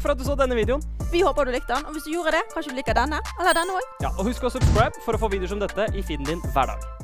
for at du så denne videoen. Vi håper du likte den, og hvis du gjorde det, kanskje du liker denne, eller denne også. Ja, og husk å subscribe for å få videoer som dette i feeden din hver dag.